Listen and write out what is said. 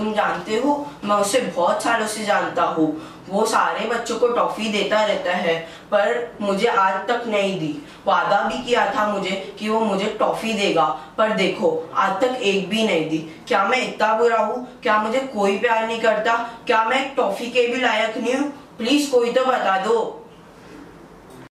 तुम जानते हो मैं उसे बहुत सालों से जानता हूँ। वो सारे बच्चों को टॉफी देता रहता है पर मुझे आज तक नहीं दी। वादा भी किया था मुझे कि वो मुझे टॉफी देगा, पर देखो आज तक एक भी नहीं दी। क्या मैं इतना बुरा हूँ? क्या मुझे कोई प्यार नहीं करता? क्या मैं एक टॉफी के भी लायक नहीं हूँ? प्लीज कोई तो बता दो।